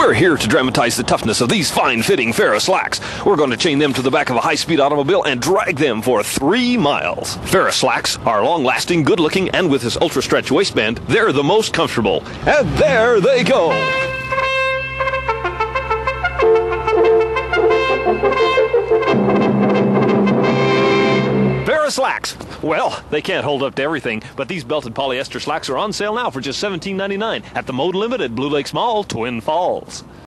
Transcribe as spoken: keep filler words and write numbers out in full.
We're here to dramatize the toughness of these fine-fitting Farah Slacks. We're going to chain them to the back of a high-speed automobile and drag them for three miles. Farah Slacks are long-lasting, good-looking, and with this ultra-stretch waistband, they're the most comfortable. And there they go! Farah Slacks. Well, they can't hold up to everything, but these belted polyester slacks are on sale now for just seventeen ninety-nine at the Mode Limited Blue Lakes Mall, Twin Falls.